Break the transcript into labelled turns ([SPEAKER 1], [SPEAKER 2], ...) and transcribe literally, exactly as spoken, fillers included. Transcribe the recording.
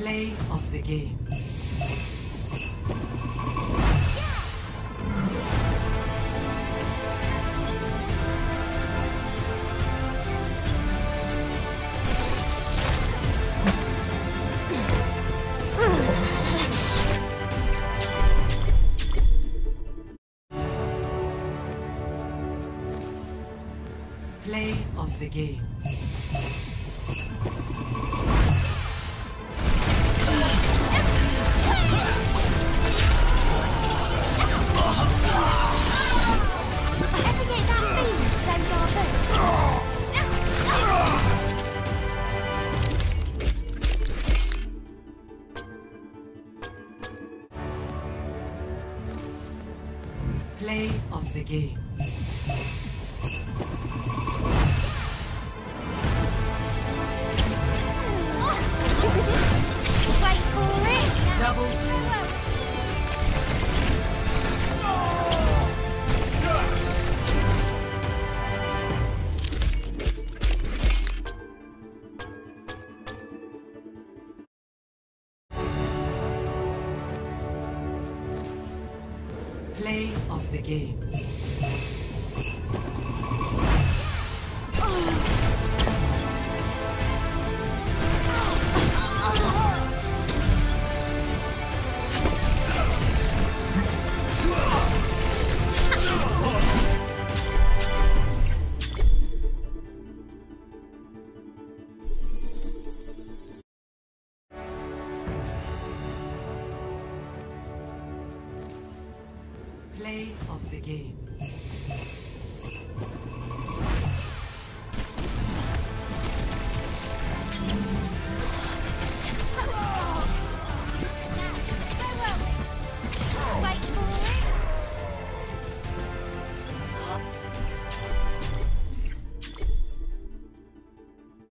[SPEAKER 1] Play of the game. Play of the game. Play of the game.
[SPEAKER 2] Wait for it!
[SPEAKER 1] Double. Play of the game. Play of the game.